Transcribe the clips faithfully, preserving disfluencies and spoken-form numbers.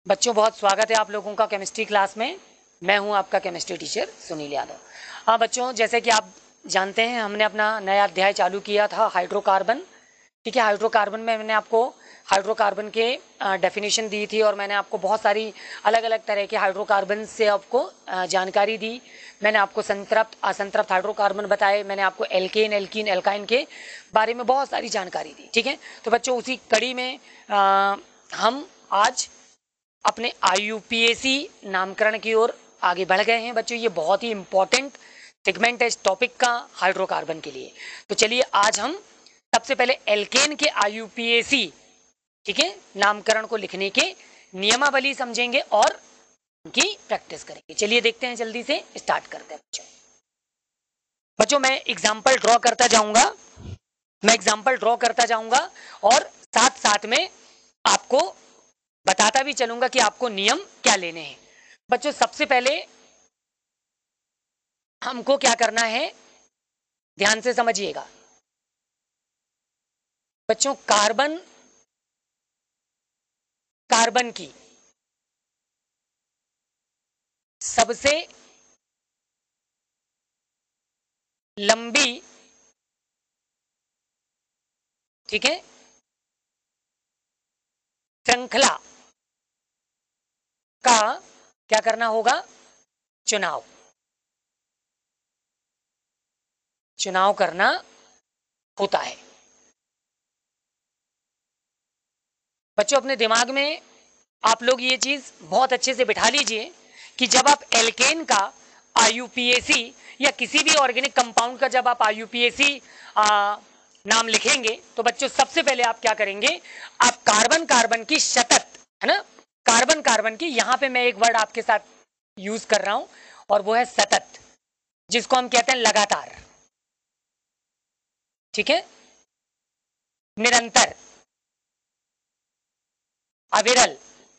बच्चों बहुत स्वागत है आप लोगों का केमिस्ट्री क्लास में। मैं हूं आपका केमिस्ट्री टीचर सुनील यादव। हाँ बच्चों, जैसे कि आप जानते हैं हमने अपना नया अध्याय चालू किया था हाइड्रोकार्बन। ठीक है, हाइड्रोकार्बन में मैंने आपको हाइड्रोकार्बन के डेफिनेशन दी थी और मैंने आपको बहुत सारी अलग अलग तरह के हाइड्रोकार्बन से आपको अ, जानकारी दी। मैंने आपको संतृप्त असंतृप्त हाइड्रोकार्बन बताए, मैंने आपको एल्केन एल्कीन एल्काइन के बारे में बहुत सारी जानकारी दी। ठीक है, तो बच्चों उसी कड़ी में आ, हम आज अपने आई यू पी ए सी नामकरण की ओर आगे बढ़ गए हैं। बच्चों ये बहुत ही इंपॉर्टेंट सेगमेंट है इस टॉपिक का हाइड्रोकार्बन के लिए। तो चलिए आज हम सबसे पहले एल्केन के आई यू पी ए सी, ठीक है, नामकरण को लिखने के नियमावली समझेंगे और उनकी प्रैक्टिस करेंगे। चलिए देखते हैं, जल्दी से स्टार्ट करते हैं बच्चों। बच्चों मैं एग्जाम्पल ड्रॉ करता जाऊंगा मैं एग्जाम्पल ड्रॉ करता जाऊंगा और साथ साथ में आपको बताता भी चलूंगा कि आपको नियम क्या लेने हैं। बच्चों सबसे पहले हमको क्या करना है, ध्यान से समझिएगा। बच्चों कार्बन कार्बन की सबसे लंबी, ठीक है, श्रृंखला का क्या करना होगा, चुनाव चुनाव करना होता है। बच्चों अपने दिमाग में आप लोग ये चीज बहुत अच्छे से बिठा लीजिए कि जब आप एल्केन का आई यू पी ए सी या किसी भी ऑर्गेनिक कंपाउंड का जब आप आई यू पी ए सी नाम लिखेंगे तो बच्चों सबसे पहले आप क्या करेंगे, आप कार्बन कार्बन की शतत, है ना, कार्बन कार्बन की, यहां पे मैं एक वर्ड आपके साथ यूज कर रहा हूं और वो है सतत, जिसको हम कहते हैं लगातार, ठीक है, निरंतर, अविरल,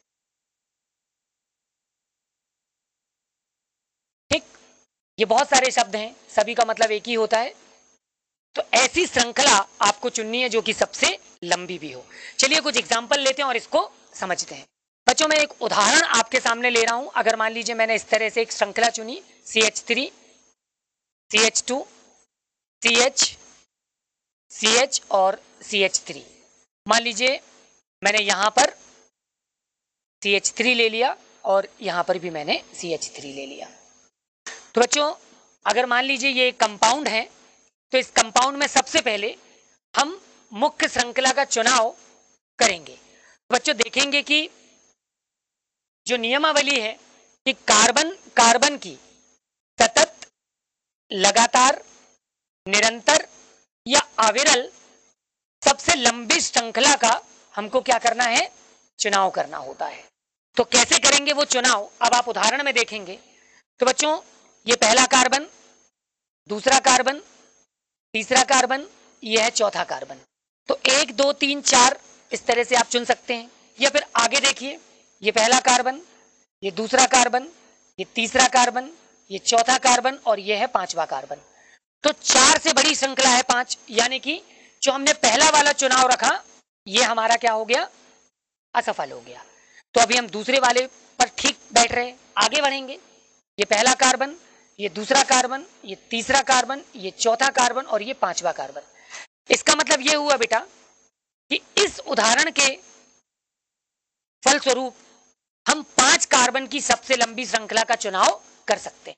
ठीक, ये बहुत सारे शब्द हैं, सभी का मतलब एक ही होता है। तो ऐसी श्रृंखला आपको चुननी है जो कि सबसे लंबी भी हो। चलिए कुछ एग्जाम्पल लेते हैं और इसको समझते हैं। बच्चों मैं एक उदाहरण आपके सामने ले रहा हूं। अगर मान लीजिए मैंने इस तरह से एक श्रृंखला चुनी, C H three, C H two, C H, C H और सी एच थ्री। मान लीजिए मैंने यहां पर सी एच थ्री ले लिया और यहां पर भी मैंने सी एच थ्री ले लिया। तो बच्चों अगर मान लीजिए ये कंपाउंड है तो इस कंपाउंड में सबसे पहले हम मुख्य श्रृंखला का चुनाव करेंगे। बच्चों देखेंगे कि जो नियमावली है कि कार्बन कार्बन की सतत, लगातार, निरंतर या अविरल सबसे लंबी श्रृंखला का हमको क्या करना है, चुनाव करना होता है। तो कैसे करेंगे वो चुनाव, अब आप उदाहरण में देखेंगे। तो बच्चों ये पहला कार्बन, दूसरा कार्बन, तीसरा कार्बन, यह है चौथा कार्बन। तो एक दो तीन चार इस तरह से आप चुन सकते हैं। या फिर आगे देखिए, ये पहला कार्बन, ये दूसरा कार्बन, ये तीसरा कार्बन, ये चौथा कार्बन और ये है पांचवा कार्बन। तो चार से बड़ी श्रृंखला है पांच, यानी कि जो हमने पहला वाला चुनाव रखा ये हमारा क्या हो गया, असफल हो गया। तो अभी हम दूसरे वाले पर ठीक बैठ रहे, आगे बढ़ेंगे। ये पहला कार्बन, ये दूसरा कार्बन, ये तीसरा कार्बन, ये चौथा कार्बन और ये पांचवा कार्बन। इसका मतलब ये हुआ बेटा कि इस उदाहरण के फलस्वरूप हम पांच कार्बन की सबसे लंबी श्रृंखला का चुनाव कर सकते हैं।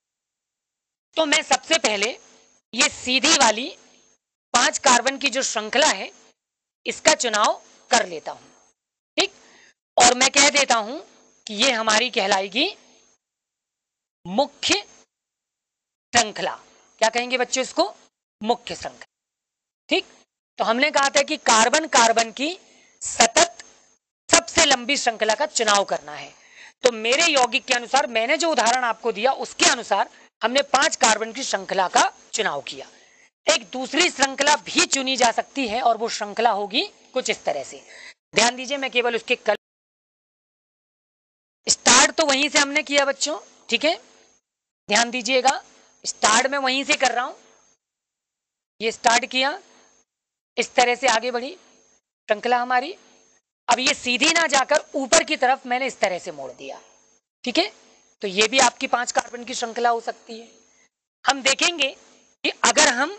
तो मैं सबसे पहले ये सीधी वाली पांच कार्बन की जो श्रृंखला है इसका चुनाव कर लेता हूं, ठीक, और मैं कह देता हूं कि ये हमारी कहलाएगी मुख्य श्रृंखला। क्या कहेंगे बच्चों इसको, मुख्य श्रृंखला, ठीक। तो हमने कहा था कि कार्बन कार्बन की सतत सबसे लंबी श्रृंखला का चुनाव करना है। तो मेरे यौगिक के अनुसार, मैंने जो उदाहरण आपको दिया उसके अनुसार हमने पांच कार्बन की श्रृंखला का चुनाव किया। एक दूसरी श्रृंखला भी चुनी जा सकती है और वो श्रृंखला होगी कुछ इस तरह से। ध्यान दीजिए, मैं केवल उसके कल स्टार्ट तो वहीं से हमने किया बच्चों, ठीक है, ध्यान दीजिएगा, स्टार्ट में वहीं से कर रहा हूं। ये स्टार्ट किया, इस तरह से आगे बढ़ी श्रृंखला हमारी, अब ये सीधी ना जाकर ऊपर की तरफ मैंने इस तरह से मोड़ दिया, ठीक है, तो ये भी आपकी पांच कार्बन की श्रृंखला हो सकती है। हम देखेंगे कि अगर हम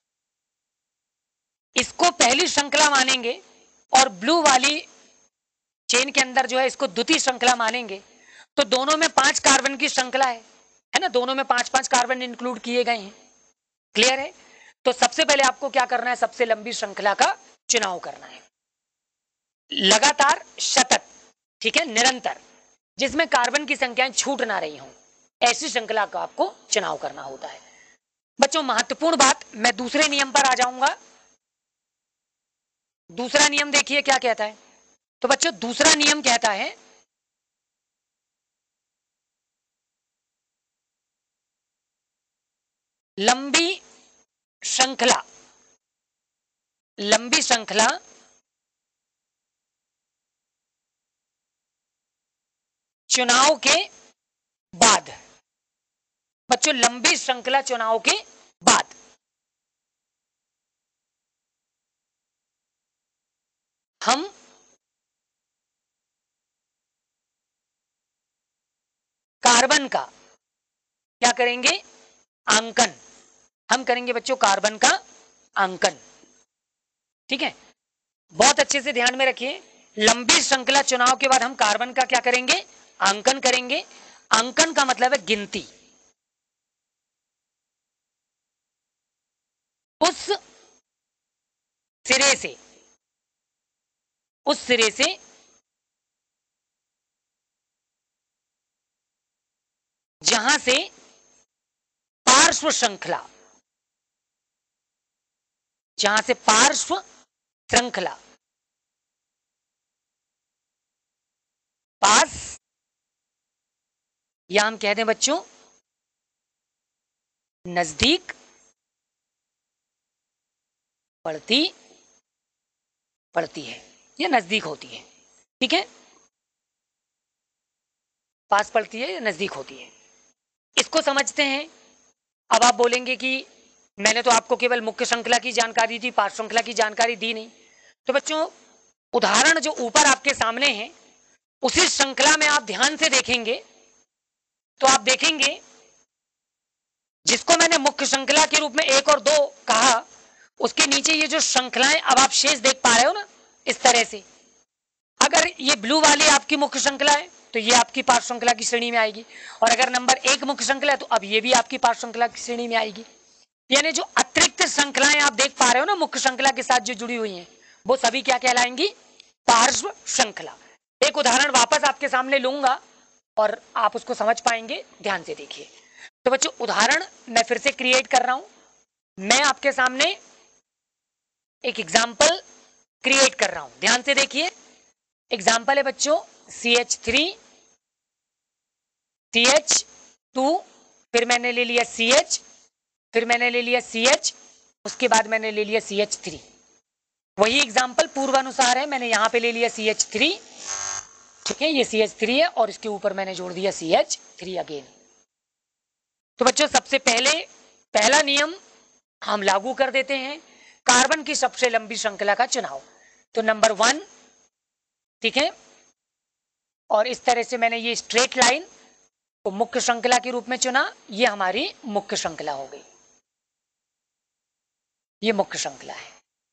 इसको पहली श्रृंखला मानेंगे और ब्लू वाली चेन के अंदर जो है इसको द्वितीय श्रृंखला मानेंगे, तो दोनों में पांच कार्बन की श्रृंखला है, है ना, दोनों में पांच पांच कार्बन इंक्लूड किए गए हैं। क्लियर है? तो सबसे पहले आपको क्या करना है, सबसे लंबी श्रृंखला का चुनाव करना है, लगातार, सतत, ठीक है, निरंतर, जिसमें कार्बन की संख्याएं छूट ना रही हों, ऐसी श्रृंखला का आपको चुनाव करना होता है। बच्चों महत्वपूर्ण बात, मैं दूसरे नियम पर आ जाऊंगा। दूसरा नियम देखिए क्या कहता है। तो बच्चों दूसरा नियम कहता है लंबी श्रृंखला, लंबी श्रृंखला चुनाव के बाद, बच्चों लंबी श्रृंखला चुनाव के बाद हम कार्बन का क्या करेंगे, अंकन, हम करेंगे बच्चों कार्बन का अंकन, ठीक है, बहुत अच्छे से ध्यान में रखिए। लंबी श्रृंखला चुनाव के बाद हम कार्बन का क्या करेंगे, अंकन करेंगे। अंकन का मतलब है गिनती, उस सिरे से, उस सिरे से जहां से पार्श्व श्रृंखला, जहां से पार्श्व श्रृंखला पास, या हम कह दें बच्चों नजदीक पड़ती पड़ती है या नजदीक होती है, ठीक है, पास पड़ती है या नजदीक होती है, इसको समझते हैं। अब आप बोलेंगे कि मैंने तो आपको केवल मुख्य श्रृंखला की जानकारी दी, पार्श्व श्रृंखला की जानकारी दी नहीं। तो बच्चों उदाहरण जो ऊपर आपके सामने है, उसी श्रृंखला में आप ध्यान से देखेंगे तो आप देखेंगे जिसको मैंने मुख्य श्रृंखला के रूप में एक और दो कहा, उसके नीचे ये जो श्रृंखलाएं अब आप शेष देख पा रहे हो ना, इस तरह से, अगर ये ब्लू वाली आपकी मुख्य श्रृंखला है तो ये आपकी पार्श्व श्रृंखला की श्रेणी में आएगी, और अगर नंबर एक मुख्य श्रृंखला है तो अब ये भी आपकी पार्श्व श्रृंखला की श्रेणी में आएगी। यानी जो अतिरिक्त श्रृंखलाएं आप देख पा रहे हो ना मुख्य श्रृंखला के साथ जो जुड़ी हुई हैं, वो सभी क्या कहलाएंगी, पार्श्व श्रृंखला। एक उदाहरण वापस आपके सामने लूंगा और आप उसको समझ पाएंगे, ध्यान से देखिए। तो बच्चों उदाहरण मैं फिर से क्रिएट कर रहा हूं, मैं आपके सामने एक एग्जाम्पल क्रिएट कर रहा हूं, ध्यान से देखिए। एग्जाम्पल है बच्चों C H three, C H two, फिर मैंने ले लिया सी एच, फिर मैंने ले लिया सी एच, उसके बाद मैंने ले लिया सी एच थ्री। वही एग्जाम्पल पूर्वानुसार है, मैंने यहां पे ले लिया सी एच थ्री, ठीक है, ये सी एच थ्री है और इसके ऊपर मैंने जोड़ दिया सी एच थ्री अगेन। तो बच्चों सबसे पहले पहला नियम हम लागू कर देते हैं, कार्बन की सबसे लंबी श्रृंखला का चुनाव। तो नंबर वन, ठीक है, और इस तरह से मैंने ये स्ट्रेट लाइन को मुख्य श्रृंखला के रूप में चुना, ये हमारी मुख्य श्रृंखला हो गई, ये मुख्य श्रृंखला है।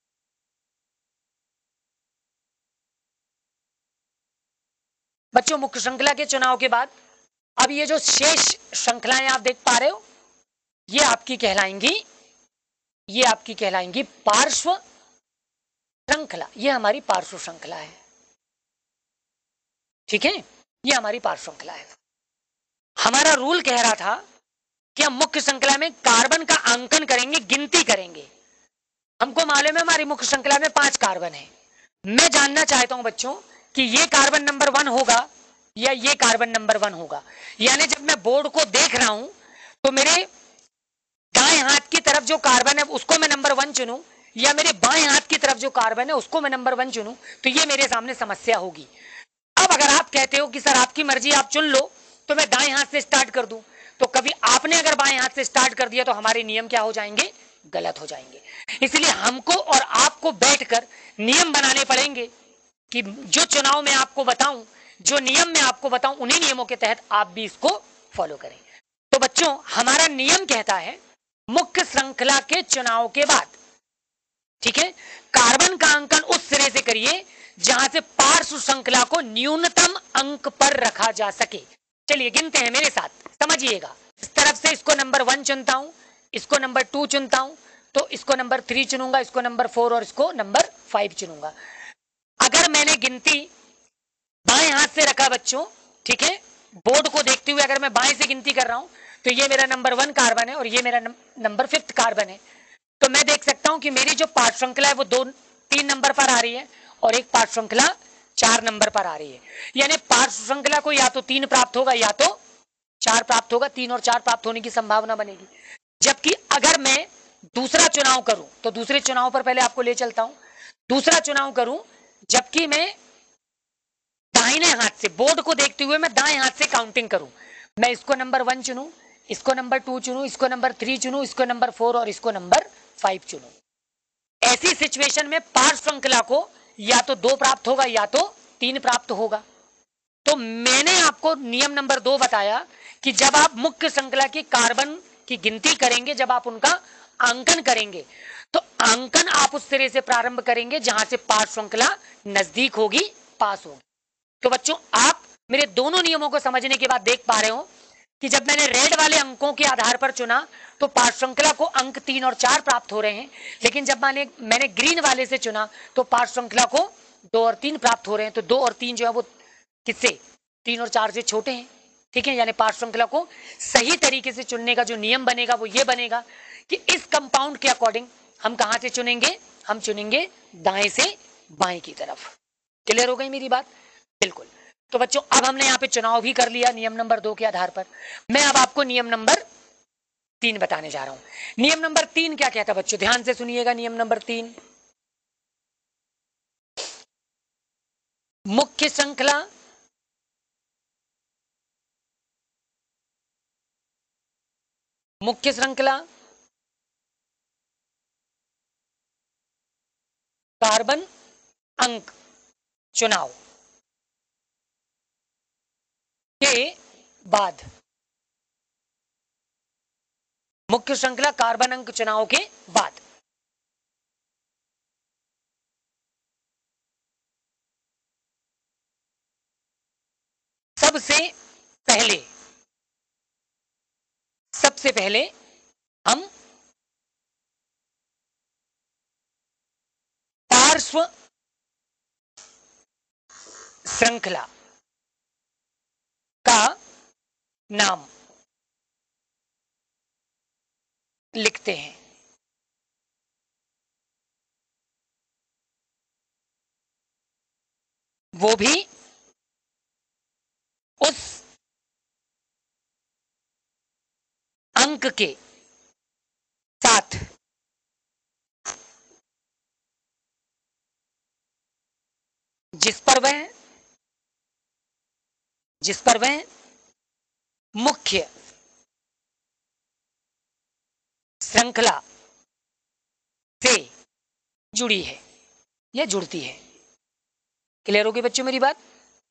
बच्चों मुख्य श्रृंखला के चुनाव के बाद अब ये जो शेष श्रृंखलाएं आप देख पा रहे हो, ये आपकी कहलाएंगी, ये आपकी कहलाएंगी पार्श्व श्रृंखला, ये हमारी पार्श्व श्रृंखला है, ठीक है, ये हमारी पार्श्व श्रृंखला है। हमारा रूल कह रहा था कि हम मुख्य श्रृंखला में कार्बन का अंकन करेंगे, गिनती करेंगे। हमको मालूम है हमारी मुख्य श्रृंखला में पांच कार्बन है, मैं जानना चाहता हूं बच्चों कि ये कार्बन नंबर वन होगा या ये कार्बन नंबर वन होगा। यानी जब मैं बोर्ड को देख रहा हूं तो मेरे दाएं हाथ की तरफ जो कार्बन है उसको मैं नंबर वन चुनूं, या मेरे बाएं हाथ की तरफ जो कार्बन है उसको मैं नंबर वन चुनूं, तो ये मेरे सामने समस्या होगी। अब अगर आप कहते हो कि सर आपकी मर्जी, आप चुन लो, तो मैं दाएं हाथ से स्टार्ट कर दूं, तो कभी आपने अगर बाएं हाथ से स्टार्ट कर दिया तो हमारे नियम क्या हो जाएंगे, गलत हो जाएंगे। इसलिए हमको और आपको बैठकर नियम बनाने पड़ेंगे कि जो चुनाव मैं आपको बताऊं, जो नियम मैं आपको बताऊं, उन्हीं नियमों के तहत आप भी इसको फॉलो करें। तो बच्चों, हमारा नियम कहता है मुख्य श्रृंखला के चुनाव के बाद, ठीक है, कार्बन का अंकन उस सिरे से करिए जहां से पार्श्व श्रृंखला को न्यूनतम अंक पर रखा जा सके। चलिए गिनते हैं मेरे साथ, समझिएगा। इस तरफ से इसको नंबर वन चुनता हूं, इसको नंबर टू चुनता हूं, तो इसको नंबर थ्री चुनूंगा, इसको नंबर फोर और इसको नंबर फाइव चुनूंगा। अगर मैंने गिनती बाएं हाथ से रखा बच्चों, ठीक है, बोर्ड को देखते हुए अगर मैं बाएं से गिनती कर रहा हूं, तो ये मेरा नंबर वन कार्बन है और ये मेरा नंबर फिफ्थ कार्बन है। तो मैं देख सकता हूं कि मेरी जो पार्श्व श्रृंखला है वो दो तीन नंबर पर आ रही है और एक पार्श्व श्रृंखला चार नंबर पर आ रही है। यानी पार्श्व श्रृंखला को या तो तीन प्राप्त होगा या तो चार प्राप्त होगा, तीन और चार प्राप्त होने की संभावना बनेगी। जबकि अगर मैं दूसरा चुनाव करूं, तो दूसरे चुनाव पर पहले आपको ले चलता हूं। दूसरा चुनाव करूं जबकि मैं दाहिने हाथ से, बोर्ड को देखते हुए मैं दाएं हाथ से काउंटिंग करूं, मैं इसको नंबर वन चुनूं, इसको नंबर टू चुनूं, इसको नंबर थ्री चुनूं, इसको नंबर फोर और इसको नंबर फाइव चुनूं। ऐसी सिचुएशन में पार्श्व श्रृंखला को या तो दो प्राप्त होगा या तो तीन प्राप्त होगा। तो मैंने आपको नियम नंबर दो बताया कि जब आप मुख्य श्रृंखला की कार्बन की गिनती करेंगे, जब आप उनका अंकन करेंगे, तो अंकन आप उस सिरे से प्रारंभ करेंगे जहां से पार्श्व श्रृंखला नजदीक होगी, पास होगी। तो बच्चों, आप मेरे दोनों नियमों को समझने के बाद देख पा रहे हो कि जब मैंने रेड वाले अंकों के आधार पर चुना तो पार्श्व श्रृंखला को अंक तीन और चार प्राप्त हो रहे हैं, लेकिन जब मैंने मैंने ग्रीन वाले से चुना तो पार्श्व श्रृंखला को दो और तीन प्राप्त हो रहे हैं। तो दो और तीन जो है वो किससे, तीन और चार से छोटे हैं, ठीक है। यानी पार्श्व श्रृंखला को सही तरीके से चुनने का जो नियम बनेगा वो ये बनेगा कि इस कंपाउंड के अकॉर्डिंग हम कहां से चुनेंगे, हम चुनेंगे दाएं से बाएं की तरफ। क्लियर हो गई मेरी बात? बिल्कुल। तो बच्चों, अब हमने यहां पे चुनाव भी कर लिया नियम नंबर दो के आधार पर। मैं अब आपको नियम नंबर तीन बताने जा रहा हूं। नियम नंबर तीन क्या कहता है बच्चों, ध्यान से सुनिएगा। नियम नंबर तीन, मुख्य श्रृंखला मुख्य श्रृंखला कार्बन अंक चुनाव के बाद, मुख्य श्रृंखला कार्बन अंक चुनाव के बाद सबसे पहले सबसे पहले हम पार्श्व श्रृंखला का नाम लिखते हैं। वो भी उस अंक के साथ जिस पर वह जिस पर वह मुख्य श्रृंखला से जुड़ी है या जुड़ती है। क्लियर होगी बच्चों मेरी बात?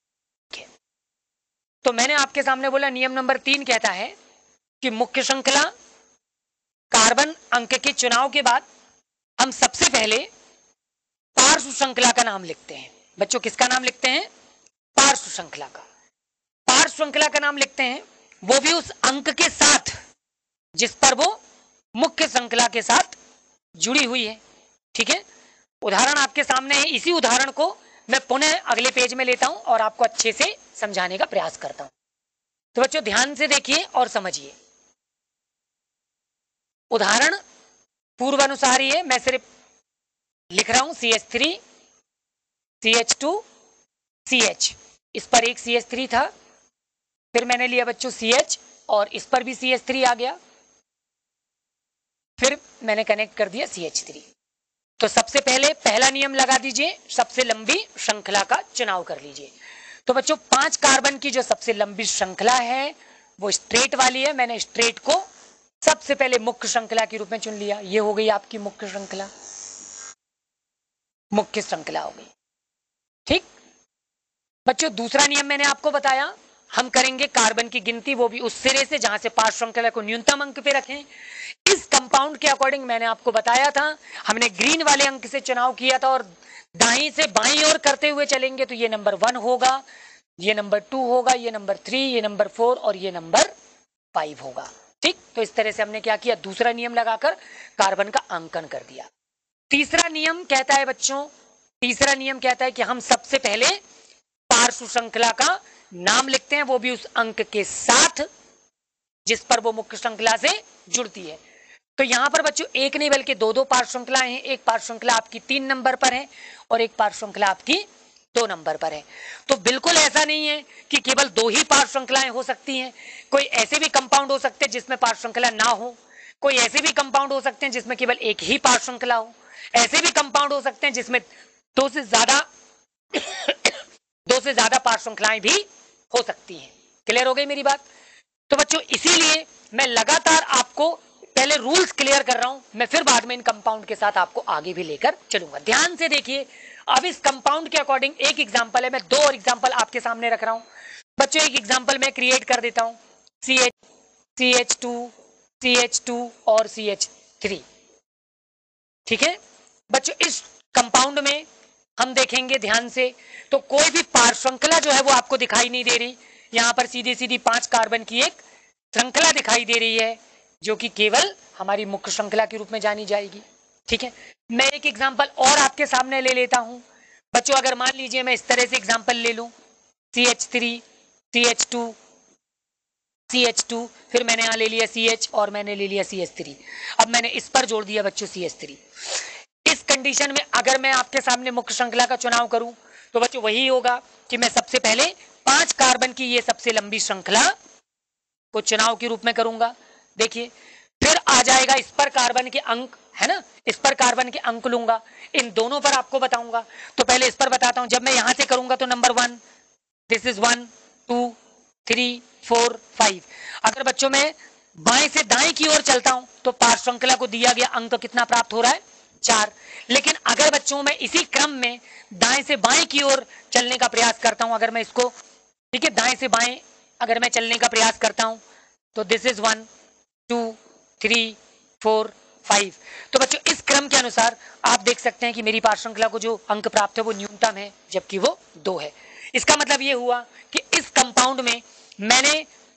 तो मैंने आपके सामने बोला नियम नंबर तीन कहता है कि मुख्य श्रृंखला कार्बन अंक के चुनाव के बाद हम सबसे पहले पार्श्व श्रृंखला का नाम लिखते हैं। बच्चों, किसका नाम लिखते हैं? पार्श्व श्रृंखला का। पार्श्व श्रृंखला का नाम लिखते हैं, वो भी उस अंक के साथ जिस पर वो मुख्य श्रृंखला के साथ जुड़ी हुई है, ठीक है। उदाहरण आपके सामने है, इसी उदाहरण को मैं पुनः अगले पेज में लेता हूं और आपको अच्छे से समझाने का प्रयास करता हूं। तो बच्चों, ध्यान से देखिए और समझिए। उदाहरण पूर्वानुसारी है, मैं सिर्फ लिख रहा हूं C H three C H two C H. इस पर एक सी एच थ्री था, फिर मैंने लिया बच्चों सी एच और इस पर भी सी एच थ्री आ गया, फिर मैंने कनेक्ट कर दिया सी एच थ्री। तो सबसे पहले पहला नियम लगा दीजिए, सबसे लंबी श्रृंखला का चुनाव कर लीजिए। तो बच्चों, पांच कार्बन की जो सबसे लंबी श्रृंखला है वो स्ट्रेट वाली है। मैंने स्ट्रेट को सबसे पहले मुख्य श्रृंखला के रूप में चुन लिया। ये हो गई आपकी मुख्य श्रृंखला, मुख्य श्रृंखला हो गई। ठीक बच्चों, दूसरा नियम मैंने आपको बताया, हम करेंगे कार्बन की गिनती, वो भी उस सिरे से जहां से पार्श्व श्रृंखला को न्यूनतम अंक पे रखें। इस कंपाउंड के अकॉर्डिंग मैंने आपको बताया था, हमने ग्रीन वाले अंक से चुनाव किया था और दाएं से बाईं ओर करते हुए चलेंगे तो ये नंबर वन होगा, ये नंबर टू होगा, ये नंबर थ्री, ये नंबर फोर और ये नंबर फाइव होगा। ठीक, तो इस तरह से हमने क्या किया, दूसरा नियम लगाकर कार्बन का अंकन कर दिया। तीसरा नियम कहता है बच्चों, तीसरा नियम कहता है कि हम सबसे पहले पार्श्व श्रृंखला का नाम लिखते हैं, वो भी उस अंक के साथ जिस पर वो मुख्य श्रृंखला से जुड़ती है। तो यहां पर बच्चों एक नहीं बल्कि दो दो पार्श्व श्रृंखलाएं हैं, एक पार्श्व श्रृंखला आपकी तीन नंबर पर है और एक पार्श्व श्रृंखला आपकी दो नंबर पर है। तो बिल्कुल ऐसा नहीं है कि केवल दो ही पार्श्व श्रृंखलाएं हो सकती हैं, कोई ऐसे भी कंपाउंड हो सकते हैं जिसमें पार्श्व श्रृंखला ना हो, कोई ऐसे भी कंपाउंड हो सकते हैं जिसमें केवल एक ही पार्श्व श्रृंखला हो, ऐसे भी कंपाउंड हो सकते हैं जिसमें दो से ज्यादा दो से ज्यादा पार्श्व श्रृंखलाएं भी हो सकती हैं। क्लियर हो गई मेरी बात? तो बच्चों इसीलिए मैं लगातार आपको पहले रूल्स क्लियर कर रहा हूं, मैं फिर बाद में इन कंपाउंड के साथ आपको आगे भी लेकर चलूंगा। ध्यान से देखिए, अब इस कंपाउंड के अकॉर्डिंग एक एग्जांपल है, मैं दो और एग्जांपल आपके सामने रख रहा हूं। बच्चों एक एग्जांपल मैं क्रिएट कर देता हूं, C H C H two C H two और सी एच थ्री। ठीक है बच्चों, इस कंपाउंड में हम देखेंगे ध्यान से, तो कोई भी पार्श्व श्रृंखला जो है वो आपको दिखाई नहीं दे रही। यहां पर सीधी सीधी पांच कार्बन की एक श्रृंखला दिखाई दे रही है जो कि केवल हमारी मुख्य श्रृंखला के रूप में जानी जाएगी। ठीक है, मैं एक एग्जांपल और आपके सामने ले लेता हूं बच्चों। अगर मान लीजिए मैं इस तरह से एग्जांपल ले लूं, C H three C H two C H two, फिर मैंने यहां ले लिया सी एच और मैंने ले लिया सी एच थ्री। अब मैंने इस पर जोड़ दिया बच्चों सी एच थ्री। इस कंडीशन में अगर मैं आपके सामने मुख्य श्रृंखला का चुनाव करूं तो बच्चों वही होगा कि मैं सबसे पहले पांच कार्बन की ये सबसे लंबी श्रृंखला को चुनाव के रूप में करूंगा। देखिए फिर आ जाएगा इस पर कार्बन के अंक, है ना, इस पर कार्बन के अंक लूंगा, इन दोनों पर आपको बताऊंगा। तो पहले इस पर बताता हूं, जब मैं यहां से करूंगा तो number one, this is one two three four five. अगर बच्चों मैं बाएं से दाएं की ओर चलता हूं तो पार्श्व श्रृंखला को दिया गया अंक कितना प्राप्त हो रहा है, चार। लेकिन अगर बच्चों मैं इसी क्रम में दाएं से बाएं की ओर चलने का प्रयास करता हूं, अगर मैं इसको, ठीक है, दाएं से बाएं अगर मैं चलने का प्रयास करता हूं तो this is one two three four five. तो बच्चों इस क्रम के अनुसार आप देख सकते हैं कि मेरी पार्श्व श्रृंखला को जो अंक प्राप्त है वो न्यूनतम है, जबकि वो दो है। इसका मतलब ये हुआ कि इस कंपाउंड में मैंने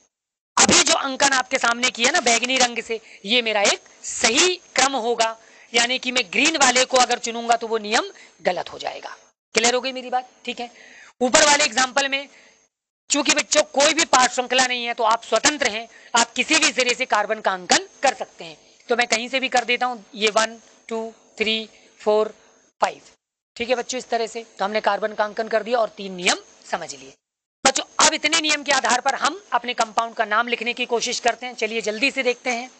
अभी जो अंकन आपके सामने किया ना बैगनी रंग से, ये मेरा एक सही क्रम होगा, यानी कि मैं ग्रीन वाले को अगर चुनूंगा तो वो नियम गलत हो जाएगा। क्लियर हो गई मेरी बात? ठीक है, ऊपर वाले एग्जांपल में चूंकि बच्चों कोई भी पार्श्व श्रृंखला नहीं है तो आप स्वतंत्र हैं, आप किसी भी सिरे से कार्बन का अंकन कर सकते हैं। तो मैं कहीं से भी कर देता हूं, ये one two three four five. ठीक है बच्चों, इस तरह से तो हमने कार्बन का अंकन कर दिया और तीन नियम समझ लिए। बच्चों अब इतने नियम के आधार पर हम अपने कंपाउंड का नाम लिखने की कोशिश करते हैं। चलिए जल्दी से देखते हैं,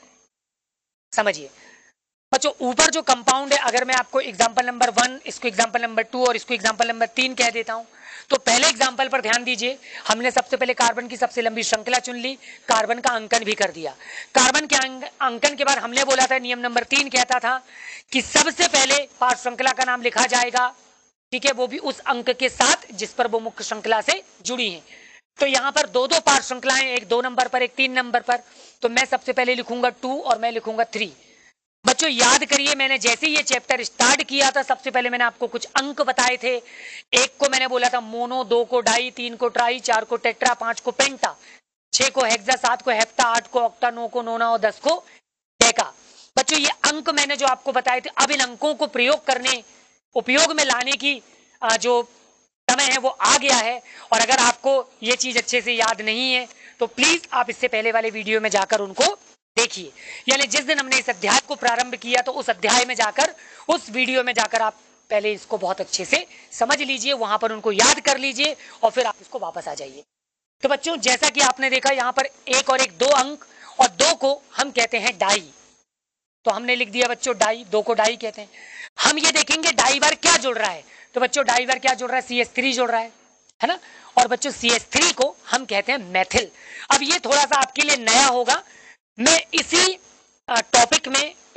समझिए बच्चों। ऊपर जो कंपाउंड है, अगर मैं आपको एग्जांपल नंबर वन, इसको एग्जांपल नंबर टू और इसको एग्जांपल नंबर तीन कह देता हूं, तो पहले एग्जांपल पर ध्यान दीजिए। हमने सबसे पहले कार्बन की सबसे लंबी श्रृंखला चुन ली, कार्बन का अंकन भी कर दिया। कार्बन के अंकन के बाद हमने बोला था, नियम नंबर तीन कहता था कि सबसे पहले पार्श्व श्रृंखला का नाम लिखा जाएगा, ठीक है, वो भी उस अंक के साथ जिस पर वो मुख्य श्रृंखला से जुड़ी है। तो यहाँ पर दो दो पार्श्व श्रृंखलाएं, एक दो नंबर पर एक तीन नंबर पर। तो मैं सबसे पहले लिखूंगा टू और मैं लिखूंगा थ्री। बच्चों याद करिए, मैंने जैसे ये चैप्टर स्टार्ट किया था सबसे पहले मैंने आपको कुछ अंक बताए थे। एक को मैंने बोला था मोनो, दो को डाई, तीन को ट्राई, चार को टेट्रा, पांच को पेंटा, छह को हेक्सा, सात को हेप्टा, आठ को ऑक्टा, नौ को नोना और दस को डेका। बच्चों ये अंक मैंने जो आपको बताए थे, अब इन अंकों को प्रयोग करने, उपयोग में लाने की जो समय है वो आ गया है। और अगर आपको ये चीज अच्छे से याद नहीं है तो प्लीज आप इससे पहले वाले वीडियो में जाकर उनको देखिए। यानी जिस दिन हमने इस अध्याय को प्रारंभ किया तो उस अध्याय में जाकर, उस वीडियो में जाकर आप पहले इसको बहुत अच्छे से समझ लीजिए, वहां पर उनको याद कर लीजिए और फिर आप इसको वापस आ जाइए। तो बच्चों जैसा कि आपने देखा यहाँ पर एक और एक दो अंक, और दो को हम कहते हैं डाई। तो हमने लिख दिया बच्चों डाई, दो को डाई कहते हैं। हम ये देखेंगे डाई बार क्या जुड़ रहा है। तो बच्चों डाई बार क्या जुड़ रहा है, सी एच थ्री जुड़ रहा है, है ना। और बच्चों सी एच थ्री को हम कहते हैं मैथिल। अब ये थोड़ा सा आपके लिए नया होगा, मैं इसी टॉपिक में, इस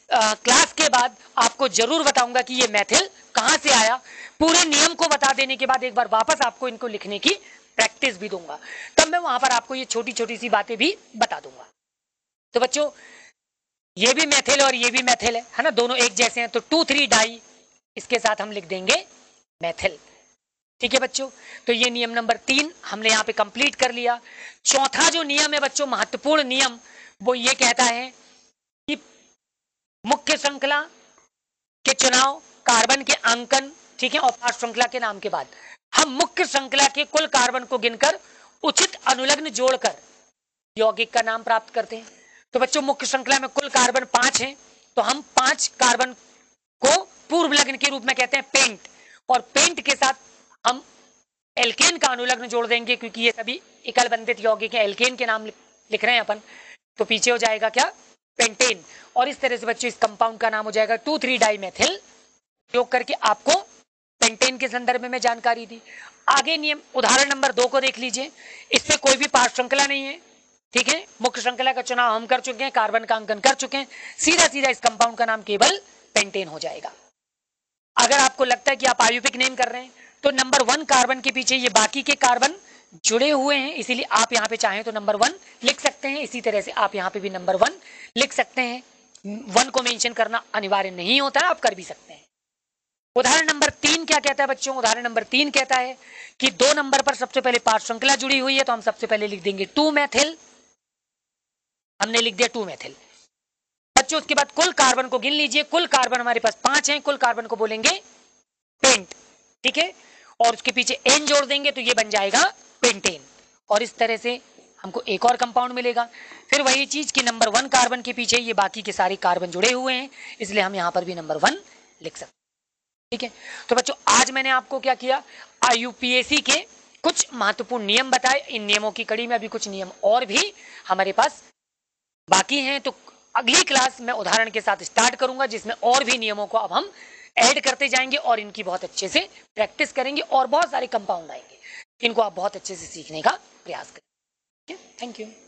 आ, क्लास के बाद आपको जरूर बताऊंगा कि ये मेथिल कहां से आया। पूरे नियम को बता देने के बाद एक बार वापस आपको इनको लिखने की प्रैक्टिस भी दूंगा, तब मैं वहां पर आपको ये छोटी छोटी सी बातें भी बता दूंगा। तो बच्चों ये भी मेथिल और ये भी मेथिल है, है ना, दोनों एक जैसे हैं, तो टू थ्री डाई इसके साथ हम लिख देंगे मेथिल। ठीक है बच्चों, तो ये नियम नंबर तीन हमने यहाँ पे कंप्लीट कर लिया। चौथा जो नियम है बच्चों, महत्वपूर्ण नियम, वो ये कहता है कि मुख्य श्रृंखला के चुनाव, कार्बन के अंकन, ठीक है, और पार्श्व श्रृंखला के नाम के बाद हम मुख्य श्रृंखला के कुल कार्बन को गिनकर उचित अनुलग्न जोड़कर यौगिक का नाम प्राप्त करते हैं। तो बच्चों मुख्य श्रृंखला में कुल कार्बन पांच हैं, तो हम पांच कार्बन को पूर्व लग्न के रूप में कहते हैं पेंट, और पेंट के साथ हम एल्केन का अनुलग्न जोड़ देंगे, क्योंकि ये सभी एकल बंधित यौगिक हैं, एल्केन के नाम लिख रहे हैं अपन, तो पीछे हो जाएगा क्या, पेंटेन। और इस तरह से बच्चों इस कंपाउंड का नाम हो जाएगा टू थ्री डाई मेथिल। उपयोग करके आपको पेंटेन के संदर्भ में जानकारी दी। आगे नियम उदाहरण नंबर दो को देख लीजिए, इसमें कोई भी पार्श्व श्रृंखला नहीं है, ठीक है, मुख्य श्रृंखला का चुनाव हम कर चुके हैं, कार्बन का अंकन कर चुके हैं, सीधा सीधा इस कंपाउंड का नाम केवल पेंटेन हो जाएगा। अगर आपको लगता है कि आप आयुपिक नेम कर रहे हैं, तो नंबर वन कार्बन के पीछे ये बाकी के कार्बन जुड़े हुए हैं, इसीलिए आप यहाँ पे चाहें तो नंबर वन लिख सकते हैं। इसी तरह से आप यहाँ पे भी नंबर वन लिख सकते हैं, वन को मेंशन करना अनिवार्य नहीं होता है, आप कर भी सकते हैं। उदाहरण नंबर तीन क्या कहता है बच्चों, उदाहरण नंबर तीन कहता है कि दो नंबर पर सबसे पहले पार्श्व श्रृंखला जुड़ी हुई है, तो हम सबसे पहले लिख देंगे टू मेथिल, हमने लिख दिया टू मेथिल। बच्चों उसके बाद कुल कार्बन को गिन लीजिए, कुल कार्बन हमारे पास पांच हैं, कुल कार्बन को बोलेंगे पेंट, ठीक है, और उसके पीछे एन जोड़ देंगे तो ये बन जाएगा पेंटेन, और इस तरह से हमको एक और कंपाउंड मिलेगा। फिर वही चीज कि नंबर वन कार्बन के पीछे ये बाकी के सारे कार्बन जुड़े हुए हैं, इसलिए हम यहां पर भी नंबर वन लिख सकते हैं। ठीक है, तो बच्चों आज मैंने आपको क्या किया, आई यू पी ए सी के कुछ महत्वपूर्ण नियम बताए। इन नियमों की कड़ी में अभी कुछ नियम और भी हमारे पास बाकी हैं, तो अगली क्लास में उदाहरण के साथ स्टार्ट करूंगा, जिसमें और भी नियमों को अब हम ऐड करते जाएंगे और इनकी बहुत अच्छे से प्रैक्टिस करेंगे, और बहुत सारे कंपाउंड आएंगे, इनको आप बहुत अच्छे से सीखने का प्रयास करें। Thank you.